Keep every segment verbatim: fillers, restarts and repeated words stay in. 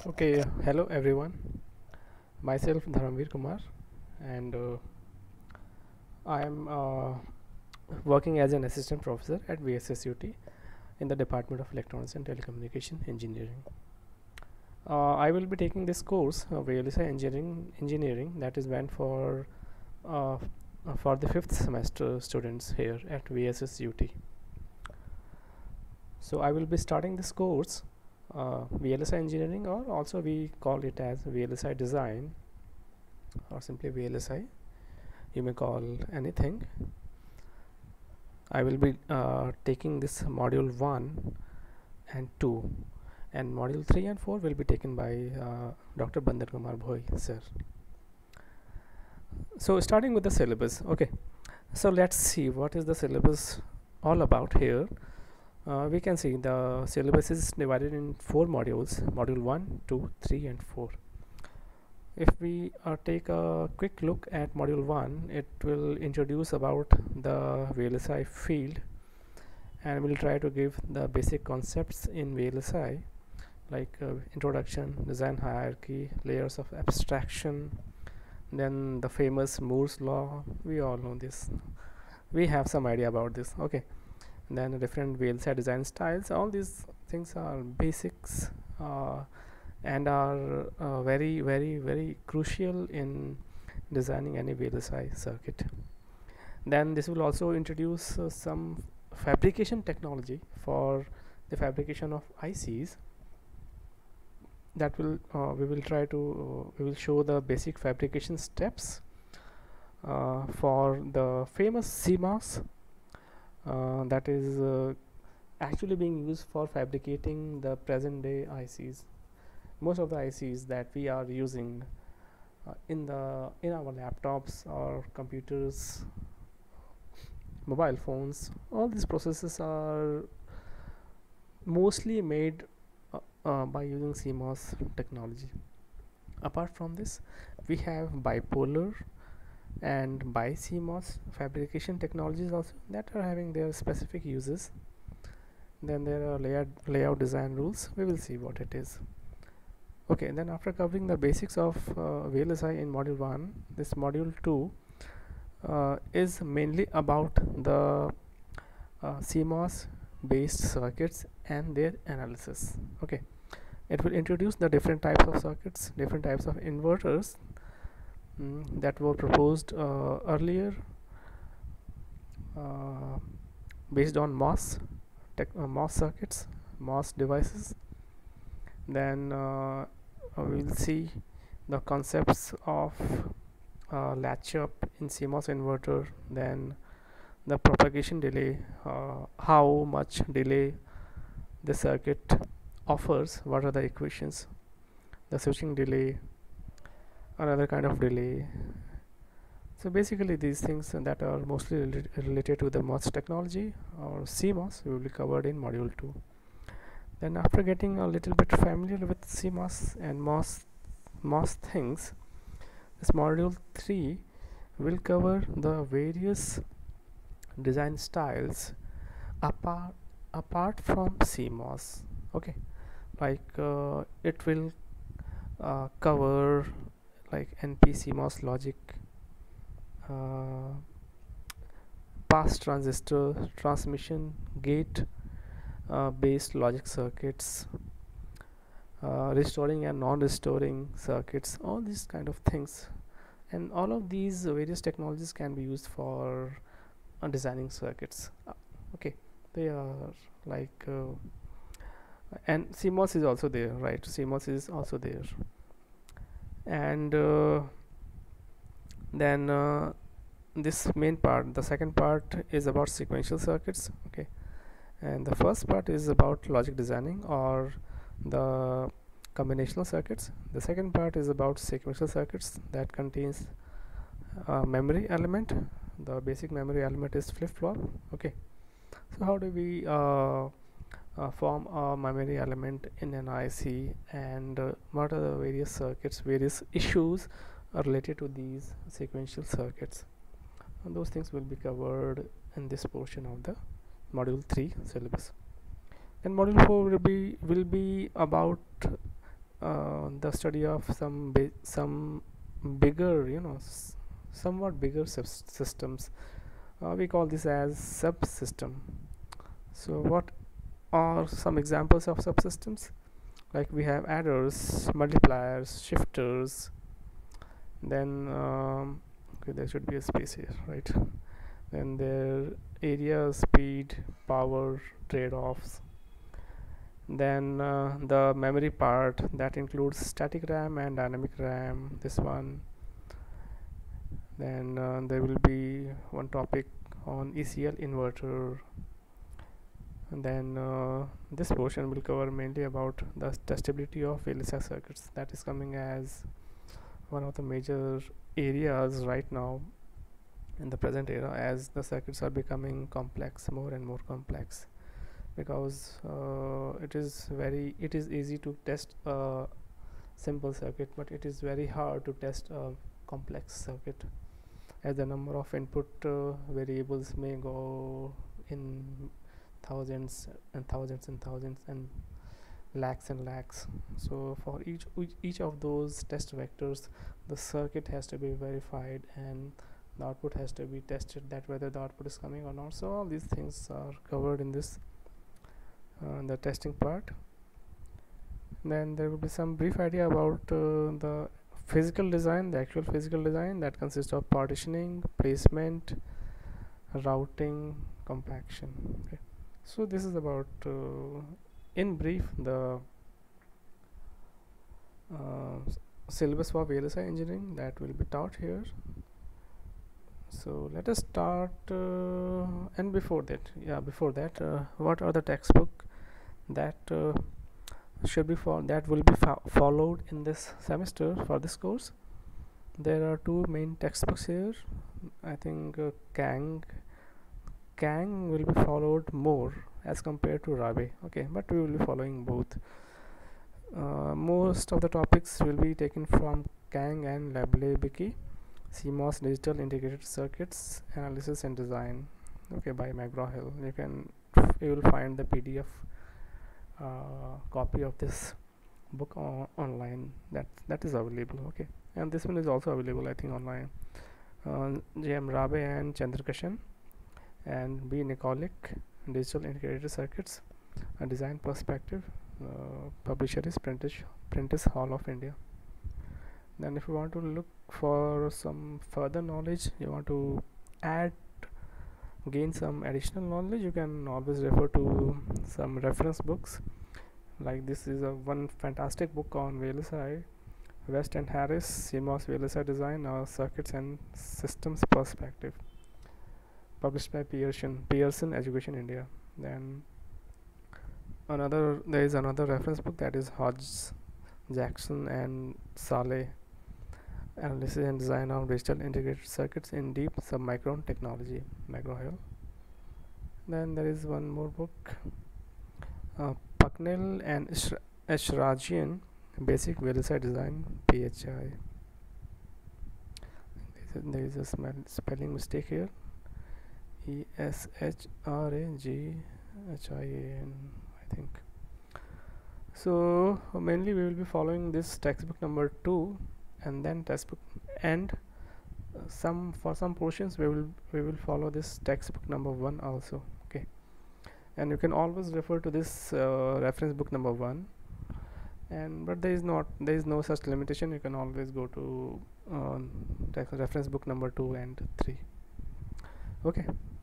Okay, hello everyone. Myself Dharamveer Kumar, and uh, I am uh, working as an assistant professor at V S S U T in the Department of Electronics and Telecommunication Engineering. Uh, I will be taking this course, uh, V L S I Engineering, Engineering, that is meant for uh, f- uh, for the fifth semester students here at V S S U T. So I will be starting this course, uh, V L S I Engineering, or also we call it as V L S I Design, or simply V L S I. You may call anything. I will be uh, taking this module one and two, and module three and four will be taken by uh, Doctor Bandar Kumar Bhoi sir. So starting with the syllabus. Okay, so let's see what is the syllabus all about here. Uh, we can see the syllabus is divided in four modules: module one, two, three, and four. If we uh, take a quick look at module one, it will introduce about the V L S I field, and we'll try to give the basic concepts in V L S I, like uh, introduction, design hierarchy, layers of abstraction, then the famous Moore's law. We all know this. We have some idea about this. Okay, and then the different V L S I design styles. All these things are basics. Uh, and are uh, very very very crucial in designing any V L S I circuit. Then this will also introduce uh, some fabrication technology for the fabrication of I Cs. That will uh, we will try to uh, we will show the basic fabrication steps uh, for the famous C MOS uh, that is uh, actually being used for fabricating the present day I Cs. Most of the I Cs that we are using uh, in the in our laptops or computers, mobile phones, all these processes are mostly made uh, uh, by using C MOS technology. Apart from this, we have bipolar and bi C MOS fabrication technologies also that are having their specific uses. Then there are layout layout design rules. We will see what it is. Okay, then after covering the basics of uh, V L S I in module one, this module two uh, is mainly about the uh, C MOS based circuits and their analysis. Okay, it will introduce the different types of circuits, different types of inverters mm, that were proposed uh, earlier uh, based on MOS tech, uh, MOS circuits, MOS devices. Then uh, uh, we'll see the concepts of uh, latch up in C MOS inverter, then the propagation delay, uh, how much delay the circuit offers, what are the equations, the switching delay, another kind of delay. So basically these things that are mostly rela related to the MOS technology or C MOS will be covered in module two. Then after getting a little bit familiar with C MOS and MOS MOS things, this module three will cover the various design styles apart apart from C MOS. Okay, like uh, it will uh, cover like N P C MOS logic, uh, pass transistor, transmission gate uh, based logic circuits, uh, restoring and non-restoring circuits, all these kind of things. And all of these various technologies can be used for uh, designing circuits. Uh, okay, they are like uh, and C MOS is also there, right? C MOS is also there. And uh, then uh, this main part, the second part is about sequential circuits. Okay, and the first part is about logic designing or the combinational circuits. The second part is about sequential circuits that contains a memory element. The basic memory element is flip-flop. Okay, so how do we uh, uh, form a memory element in an I C, and uh, what are the various circuits, various issues are related to these sequential circuits, and those things will be covered in this portion of the module three syllabus. Then module four will be will be about uh, the study of some bi some bigger, you know, s somewhat bigger systems. Uh, we call this as subsystem. So what are some examples of subsystems? Like we have adders, multipliers, shifters, then um, okay, there should be a space here, right? Then there area, speed, power, trade-offs. Then uh, the memory part, that includes static RAM and dynamic RAM, this one. Then uh, there will be one topic on E C L inverter. And then uh, this portion will cover mainly about the testability of V L S I circuits. That is coming as one of the major areas right now in the present era, as the circuits are becoming complex, more and more complex, because uh, it is very it is easy to test a simple circuit, but it is very hard to test a complex circuit, as the number of input uh, variables may go in thousands and thousands and thousands and lakhs and lakhs. So for each each of those test vectors, the circuit has to be verified and the output has to be tested, that whether the output is coming or not. So all these things are covered in this uh, the testing part. Then there will be some brief idea about uh, the physical design, the actual physical design, that consists of partitioning, placement, routing, compaction. Okay, so this is about uh, in brief the uh, syllabus for V L S I engineering that will be taught here. So let us start uh, and before that yeah before that uh, what are the textbook that uh, should be for that will be fo followed in this semester for this course? There are two main textbooks here. I think uh, Kang Kang will be followed more as compared to Rabe. Okay, but we will be following both. Uh, most of the topics will be taken from Kang and Leblebicki. C MOS digital integrated circuits analysis and design, okay, by McGraw-Hill. You can you will find the P D F uh, copy of this book on online, that that is available. Okay, and this one is also available, I think, online. uh, J M Rabe and Chandrakishan and B Nikolic, digital integrated circuits, a design perspective. Uh, publisher is Prentice Prentice Hall of India. Then if you want to look for some further knowledge, you want to add gain some additional knowledge, you can always refer to some reference books. Like this is a one fantastic book on V L S I, West and Harris, C MOS V L S I design, uh, circuits and systems perspective, published by Pearson Pearson Education India. Then another there is another reference book, that is Hodges, Jackson and Saleh, analysis and design of digital integrated circuits in deep submicron technology, McGraw-Hill. Then there is one more book, uh, Pucknell and Eshrajian, basic V L S I design, P H I. There is a spelling mistake here, E S H R A G H I A N, I think. So mainly we will be following this textbook number two, and then textbook and uh, some for some portions we will we will follow this textbook number one also. Okay, and you can always refer to this uh, reference book number one, and but there is not there is no such limitation. You can always go to uh, reference book number two and three. Okay,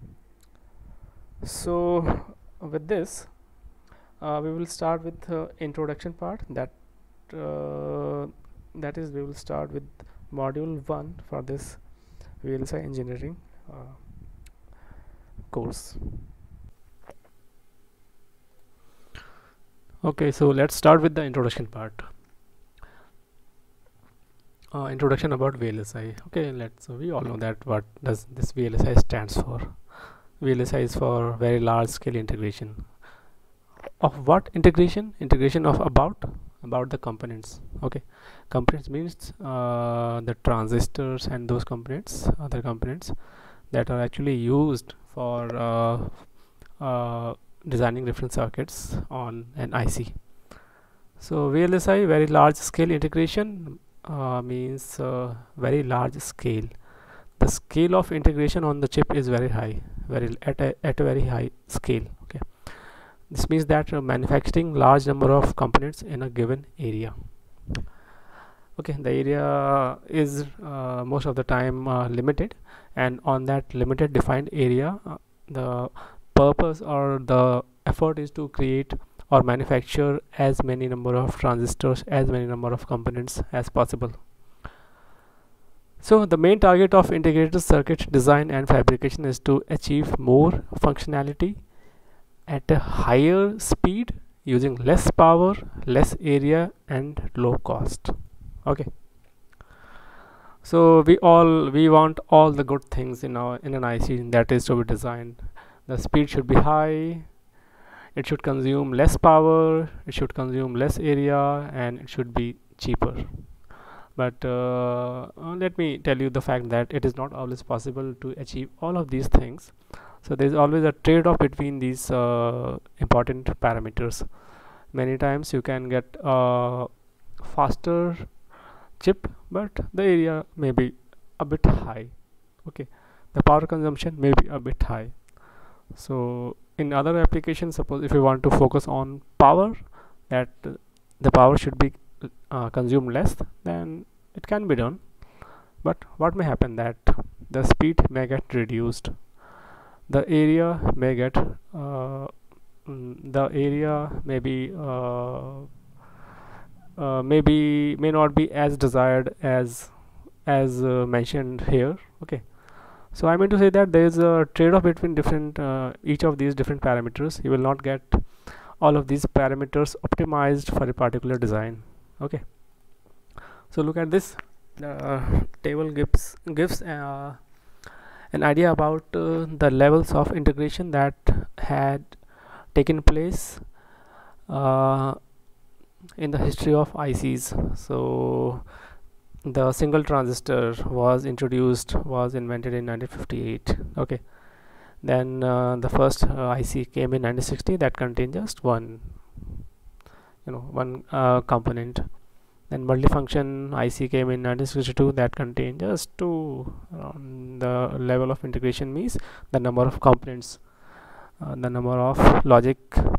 so with this uh, we will start with the uh, introduction part, that uh, that is we will start with module one for this V L S I engineering uh, course. Okay, so let's start with the introduction part. Uh, introduction about V L S I. Okay, let's so we all know that what does this V L S I stands for. V L S I is for very large scale integration. Of what integration? Integration of about about the components. Okay, components means uh, the transistors and those components, other components that are actually used for uh, uh, designing different circuits on an I C. So V L S I, very large scale integration, uh, means uh, very large scale. The scale of integration on the chip is very high, very at a, at a very high scale. Okay, this means that uh, manufacturing large number of components in a given area. Okay, the area is uh, most of the time uh, limited, and on that limited defined area, uh, the purpose or the effort is to create or manufacture as many number of transistors, as many number of components as possible. So the main target of integrated circuit design and fabrication is to achieve more functionality at a higher speed using less power, less area, and low cost. Okay, so we all we want all the good things in our in an I C that is to be designed. The speed should be high, it should consume less power, it should consume less area, and it should be cheaper. But uh, uh, let me tell you the fact that it is not always possible to achieve all of these things. So there is always a trade-off between these uh, important parameters. Many times you can get a faster chip, but the area may be a bit high. Okay, the power consumption may be a bit high. So in other applications, suppose if you want to focus on power, that uh, the power should be uh, consumed less, then it can be done. But what may happen that the speed may get reduced, the area may get uh, mm, the area may be uh, uh, maybe may not be as desired as as uh, mentioned here. Okay, so I mean to say that there is a trade-off between different uh, each of these different parameters. You will not get all of these parameters optimized for a particular design. Okay, so look at this. The uh, table gives gives uh, an idea about uh, the levels of integration that had taken place uh, in the history of I Cs. So the single transistor was introduced was invented in nineteen fifty-eight. Okay, then uh, the first uh, I C came in nineteen sixty that contained just one you know one uh, component. Then multifunction I C came in nineteen sixty-two that contained just two. Um, the level of integration means the number of components, uh, the number of logic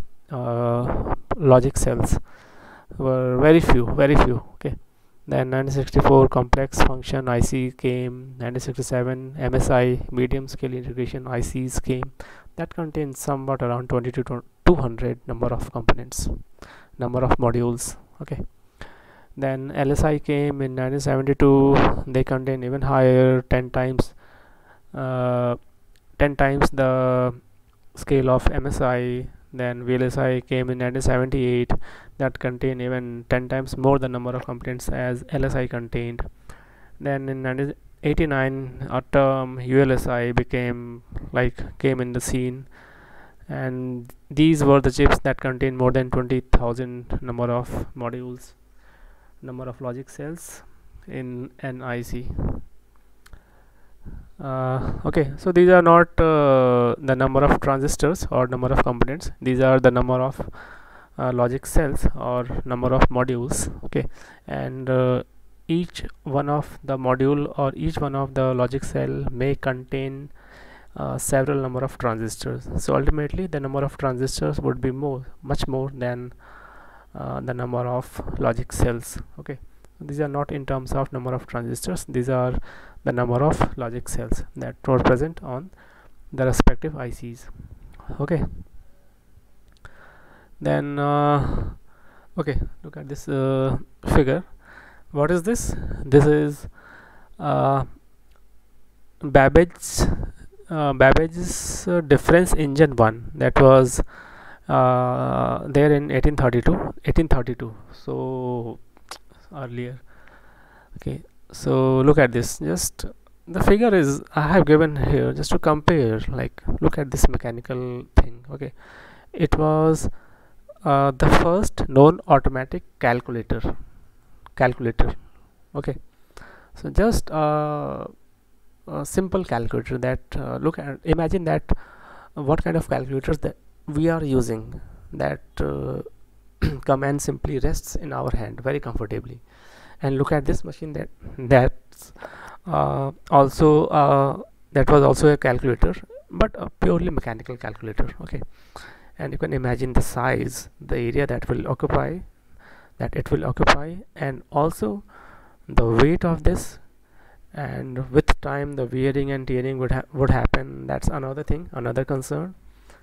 uh, logic cells were very few very few. Okay, then nineteen sixty-four complex function I C came. Nineteen sixty-seven M S I medium scale integration I Cs came that contains somewhat around twenty to two hundred number of components, number of modules. Okay, then L S I came in nineteen seventy-two. They contain even higher, ten times uh, ten times the scale of M S I. Then V L S I came in nineteen seventy-eight that contain even ten times more the number of components as L S I contained. Then in nineteen eighty-nine a term U L S I became like came in the scene, and these were the chips that contain more than twenty thousand number of modules, number of logic cells in an I C. Uh, okay, so these are not uh, the number of transistors or number of components, these are the number of uh, logic cells or number of modules. Okay, and uh, each one of the module or each one of the logic cell may contain uh, several number of transistors. So ultimately the number of transistors would be more much more than uh, the number of logic cells. Okay, these are not in terms of number of transistors, these are the number of logic cells that were present on the respective I Cs. Okay, then uh, okay, look at this uh, figure. What is this? This is uh, Babbage's uh, Babbage's uh, difference engine one that was uh, there in eighteen thirty-two, so earlier. Okay, so look at this, just the figure is I have given here just to compare. Like, look at this mechanical thing. Okay, it was uh, the first known automatic calculator calculator okay, so just uh, a simple calculator that uh, look at imagine that uh, what kind of calculators that we are using, that uh, come and simply rests in our hand very comfortably. And look at this machine, that that's uh, also uh, that was also a calculator, but a purely mechanical calculator. Okay, and you can imagine the size, the area that will occupy that it will occupy, and also the weight of this. And with time the wearing and tearing would ha would happen. That's another thing, another concern.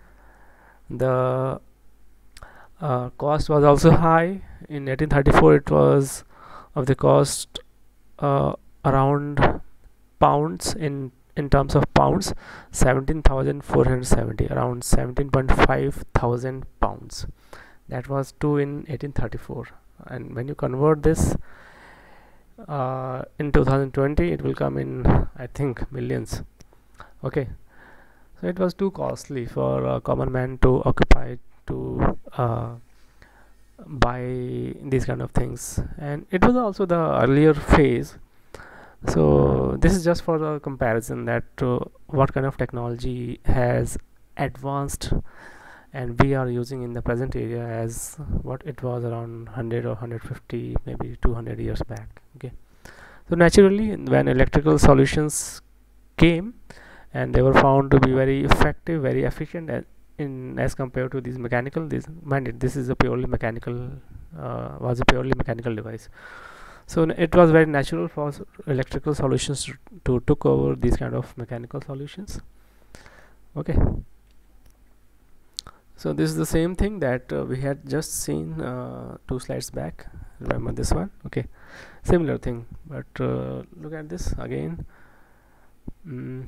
The uh, cost was also high. In eighteen thirty-four it was of the cost uh, around pounds, in in terms of pounds, seventeen thousand four hundred seventy, around seventeen point five thousand pounds. That was two in eighteen thirty-four, and when you convert this uh, in two thousand twenty, it will come in, I think, millions. Okay, so it was too costly for a common man to occupy, to uh, buy these kind of things, and it was also the earlier phase. So this is just for the comparison that uh, what kind of technology has advanced and we are using in the present area as what it was around one hundred or one hundred fifty, maybe two hundred years back. Okay, so naturally when electrical solutions came, and they were found to be very effective, very efficient as in as compared to these mechanical, this mind this is a purely mechanical uh, was a purely mechanical device. So it was very natural for electrical solutions to, to took over these kind of mechanical solutions. Okay, so this is the same thing that uh, we had just seen uh, two slides back. Remember this one? Okay, similar thing, but uh, look at this again. mm.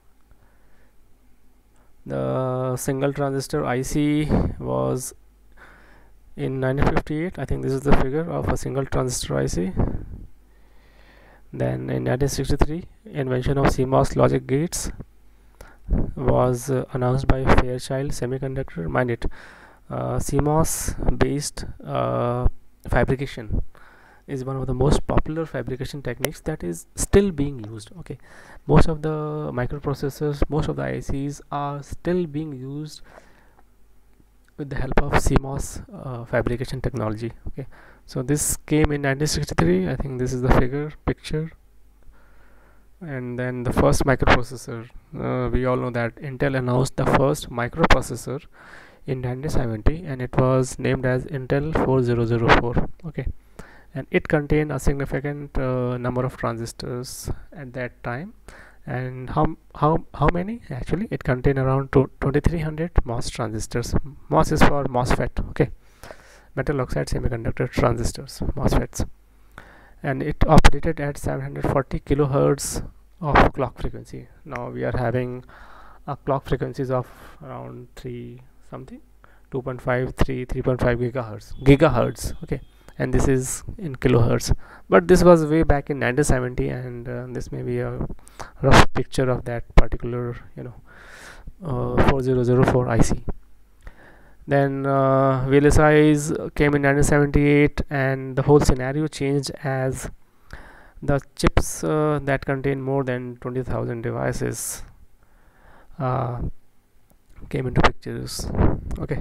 The single transistor I C was in nineteen fifty-eight. I think this is the figure of a single transistor I C. Then in nineteen sixty-three, invention of C MOS logic gates was uh, announced by Fairchild Semiconductor. Mind it, uh, C MOS based uh, fabrication is one of the most popular fabrication techniques that is still being used. Okay, most of the microprocessors, most of the I Cs are still being used with the help of C MOS uh, fabrication technology. Okay, so this came in nineteen sixty-three. I think this is the figure picture. And then the first microprocessor, uh, we all know that Intel announced the first microprocessor in nineteen seventy, and it was named as Intel four thousand four. Okay, and it contained a significant uh, number of transistors at that time. And how how how many? Actually, it contained around twenty-three hundred MOS transistors. MOS is for MOSFET. Okay, metal oxide semiconductor transistors, MOSFETs, and it operated at seven hundred forty kilohertz of clock frequency. Now we are having a clock frequencies of around three something, two point five, three, three point five gigahertz. Gigahertz. Okay, and this is in kilohertz, but this was way back in nineteen seventy, and uh, this may be a rough picture of that particular, you know, uh, four thousand four I C. Then uh, V L S Is came in nineteen seventy-eight, and the whole scenario changed as the chips uh, that contain more than twenty thousand devices uh, came into pictures. Okay,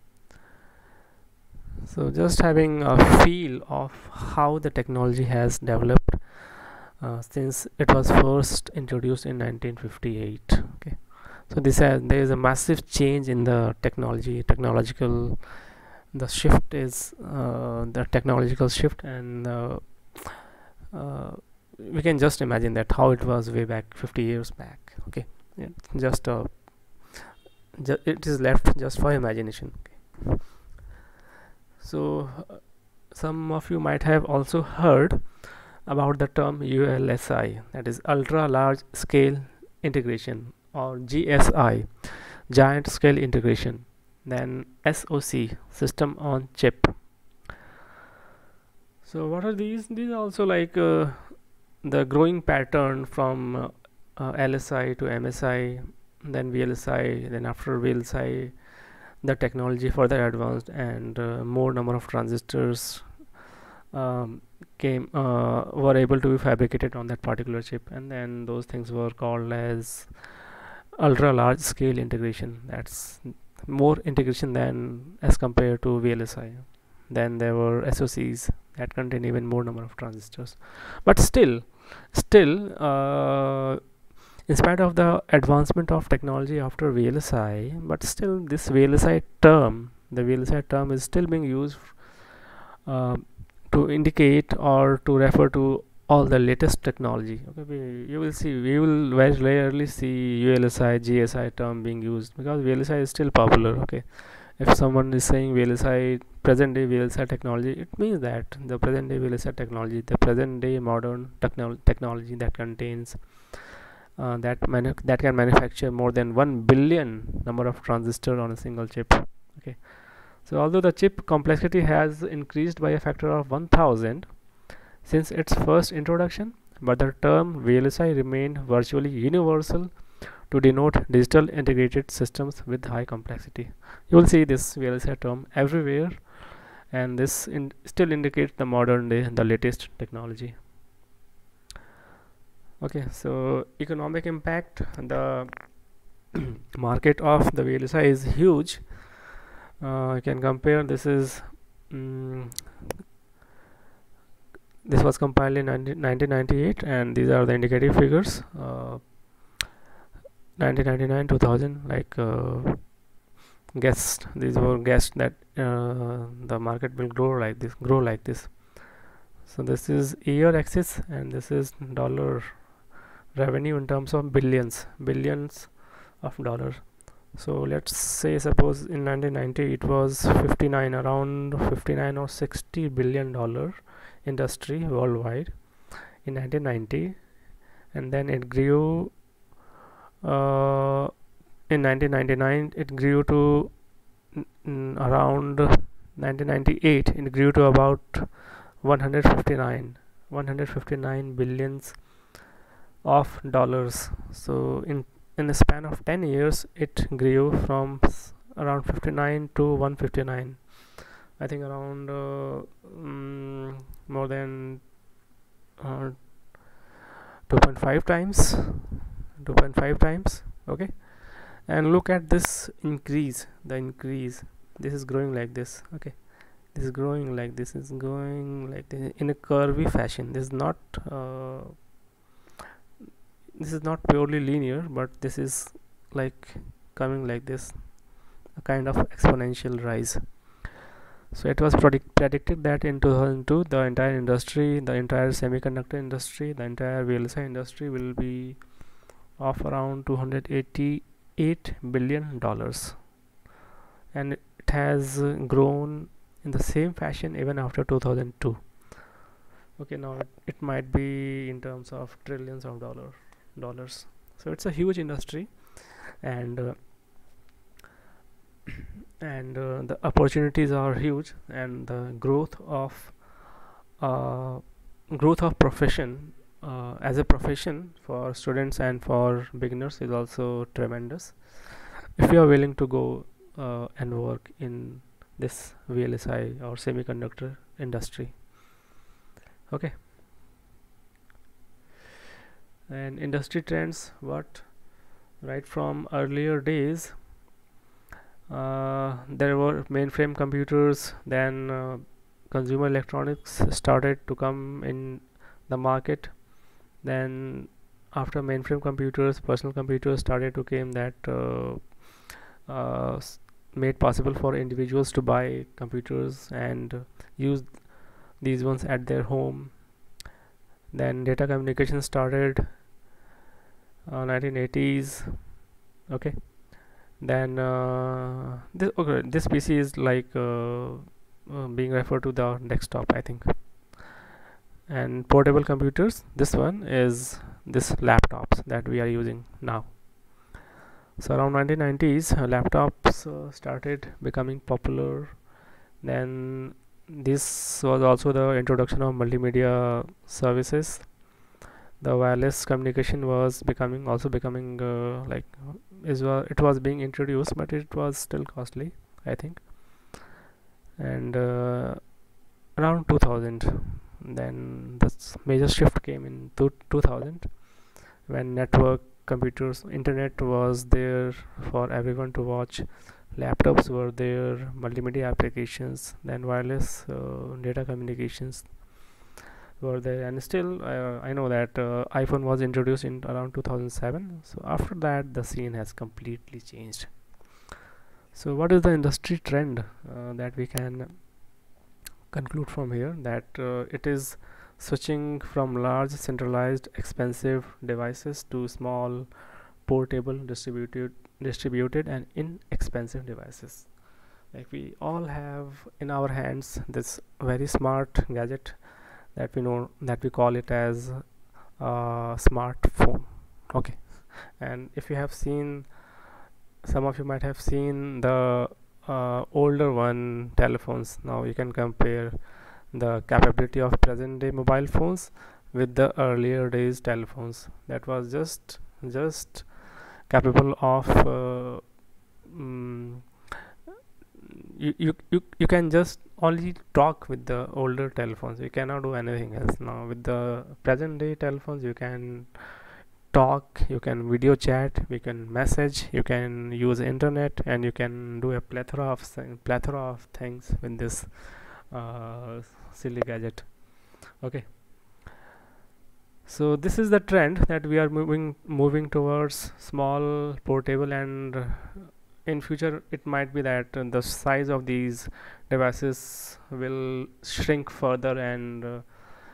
so just having a feel of how the technology has developed uh, since it was first introduced in nineteen fifty-eight. Okay, so this has there is a massive change in the technology technological the shift is uh, the technological shift, and uh, uh, we can just imagine that how it was way back fifty years back. Okay, yeah, just uh, ju it is left just for imagination. Okay. So uh, some of you might have also heard about the term U L S I, that is ultra large scale integration, or G S I, giant scale integration. Then S O C, system on chip. So what are these? These are also like uh, the growing pattern from uh, uh, L S I to M S I, then V L S I, then after V L S I the technology further advanced, and uh, more number of transistors um, came uh, were able to be fabricated on that particular chip, and then those things were called as ultra large scale integration. That's more integration than as compared to V L S I. then there were S O Cs that contain even more number of transistors. But still still uh, in spite of the advancement of technology after V L S I, but still this V L S I term, the V L S I term is still being used uh, to indicate or to refer to all the latest technology. Okay, we, you will see, we will very rarely see U L S I, G S I term being used, because V L S I is still popular. Okay, if someone is saying V L S I, present day V L S I technology, it means that the present day V L S I technology, the present day modern techno technology that contains uh, that manu that can manufacture more than one billion number of transistors on a single chip. Okay, so although the chip complexity has increased by a factor of one thousand since its first introduction, but the term V L S I remained virtually universal to denote digital integrated systems with high complexity. You will see this V L S I term everywhere, and this in still indicates the modern day, the latest technology. Okay, so economic impact, the market of the V L S I is huge. Uh, you can compare, this is um, this was compiled in nineteen ninety-eight, and these are the indicative figures. uh, nineteen ninety-nine, two thousand, like uh, guessed, these were guessed that uh, the market will grow like this grow like this. So this is year axis, and this is dollar revenue in terms of billions billions of dollars. So let's say, suppose in nineteen ninety it was fifty-nine, around fifty-nine or sixty billion dollar industry worldwide in nineteen ninety, and then it grew uh, in nineteen ninety-nine it grew to mm, around nineteen ninety-eight it grew to about one hundred fifty-nine billions of dollars. So in in a span of ten years it grew from around fifty-nine to one hundred fifty-nine, I think around uh, um, more than uh, two point five times two point five times. Okay, and look at this increase, the increase, this is growing like this. Okay, this is growing like this, is going like this in a curvy fashion. This is not uh, this is not purely linear, but this is like coming like this, a kind of exponential rise. So it was predict predicted that in two thousand two the entire industry, the entire semiconductor industry, the entire V L S I industry will be of around two hundred eighty-eight billion dollars, and it has uh, grown in the same fashion even after two thousand two. Okay, now it, it might be in terms of trillions of dollar dollars. So it's a huge industry, and uh, and uh, the opportunities are huge, and the growth of uh, growth of profession uh, as a profession for students and for beginners is also tremendous, if you are willing to go uh, and work in this V L S I or semiconductor industry. Okay, and industry trends, what right from earlier days uh, there were mainframe computers, then uh, consumer electronics started to come in the market, then after mainframe computers personal computers started to came, that uh, uh, made possible for individuals to buy computers and uh, use these ones at their home. Then data communication started uh, nineteen eighties. Okay, then uh, this okay this P C is like uh, uh, being referred to the desktop, I think. And portable computers, this one is this laptops that we are using now. So around nineteen nineties uh, laptops uh, started becoming popular. Then this was also the introduction of multimedia services. The wireless communication was becoming also becoming uh, like is uh, it was being introduced, but it was still costly, I think. And uh, around two thousand, then the major shift came in two thousand, when network computers, internet was there for everyone to watch laptops were there, multimedia applications, then wireless uh, data communications were there, and still uh, I know that uh, iPhone was introduced in around two thousand seven. So after that the scene has completely changed. So what is the industry trend uh, that we can conclude from here? That uh, it is switching from large centralized expensive devices to small portable distributed distributed and inexpensive devices. Like we all have in our hands this very smart gadget that we know that we call it as a smartphone. Okay, and if you have seen, some of you might have seen the uh, older one telephones. Now you can compare the capability of present day mobile phones with the earlier days telephones that was just just capable of uh, mm, you, you you you can just only talk with the older telephones. You cannot do anything else. Now with the present day telephones you can talk, you can video chat, you can message, you can use internet, and you can do a plethora of plethora of things with this uh, silly gadget. Okay, so this is the trend that we are moving moving towards small portable, and uh, in future it might be that uh, the size of these devices will shrink further, and uh,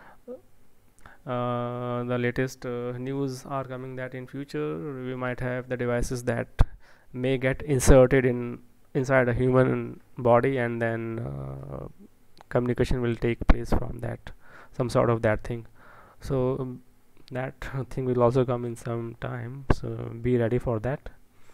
uh, the latest uh, news are coming that in future we might have the devices that may get inserted in inside a human body, and then uh, communication will take place from that, some sort of that thing. So um, that thing will also come in some time, so be ready for that.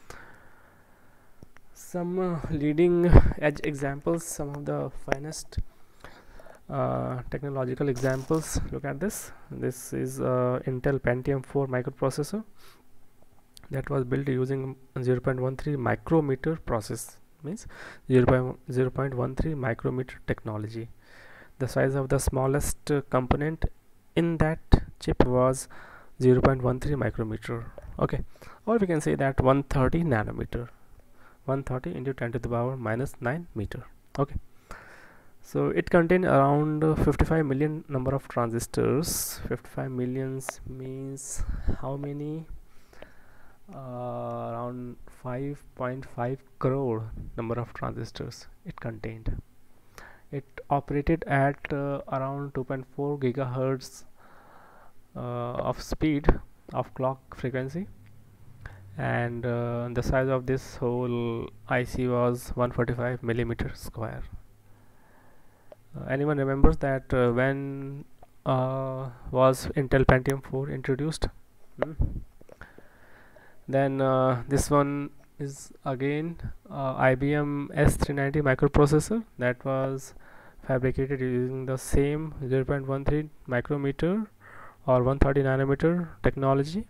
Some uh, leading edge examples, some of the finest uh, technological examples. Look at this. This is uh, Intel Pentium four microprocessor that was built using zero point one three micrometer process, means zero point one three micrometer technology. The size of the smallest uh, component in that chip was zero point one three micrometer. Okay, or we can say that one thirty nanometer, one thirty into ten to the power minus nine meter. Okay, so it contained around uh, fifty-five million number of transistors. fifty-five millions means how many? Uh, around five point five crore number of transistors it contained. It operated at uh, around two point four gigahertz uh, of speed of clock frequency, and uh, the size of this whole I C was one hundred forty-five millimeter square. Uh, anyone remembers that uh, when uh, was Intel Pentium four introduced? Hmm? Then uh, this one is again uh, I B M S three ninety microprocessor that was fabricated using the same zero point one three micrometer or one thirty nanometer technology.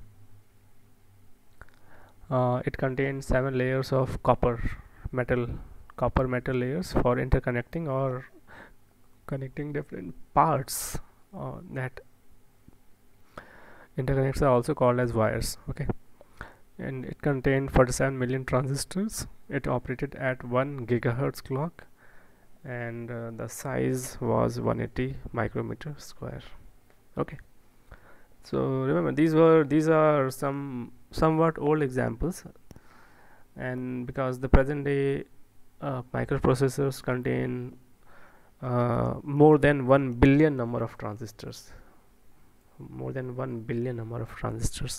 Uh, it contains seven layers of copper metal copper metal layers for interconnecting or connecting different parts uh, that interconnects are also called as wires. Okay, and it contained forty-seven million transistors. It operated at one gigahertz clock, and uh, the size was one hundred eighty micrometer square. Okay, so remember these were these are some somewhat old examples, and because the present day uh, microprocessors contain uh, more than one billion number of transistors, more than one billion number of transistors.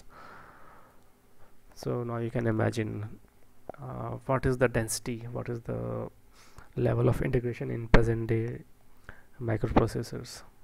So now you can imagine uh, what is the density, what is the level of integration in present day microprocessors.